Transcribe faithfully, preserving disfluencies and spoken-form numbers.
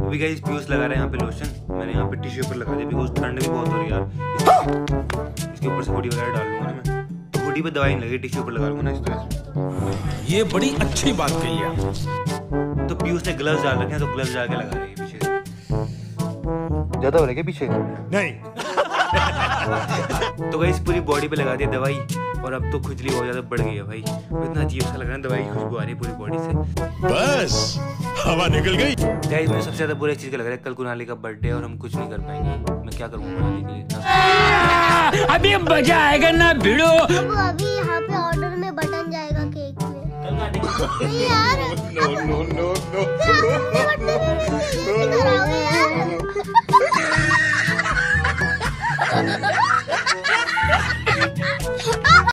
अभी गाइस पीयूष लगा रहा है यहाँ पे लोशन, मैंने यहाँ पे टिश्यू पेपर लगा दिया बिकॉज ठंड भी बहुत हो रही है यार। इसके ऊपर से हुडी वगैरह डाल लूंगा ना मैं, तो हुडी पे दवाई नहीं लगी, टिश्यू पेपर लगा लूंगा ना इस तरह से। ये बड़ी अच्छी बात कही है। तो पीयूष ने ग्लव्स डाल रखे हैं, तो ग्लव्स डाल के लगा रही है पीछे। ज्यादा हो रहा है क्या पीछे? नहीं। तो गाइस पूरी बॉडी पे लगा दी दवाई और अब तो खुजली बहुत ज्यादा बढ़ गई है भाई। इतना अजीब सा लग रहा है, दवाई की खुशबू आ रही है पूरी बॉडी से। बस हवा निकल गई। गाइस मुझे सबसे ज्यादा बुरा चीज का लग रहा है, कल कुनाली का बर्थडे है और हम कुछ नहीं कर पाएंगे। मैं क्या करूंगा कुनाली के लिए? अभी मजा आएगा ना भिड़ो। अभी यहाँ पे ऑर्डर में बटन जाएगा केक में। नहीं यार। No no no no no.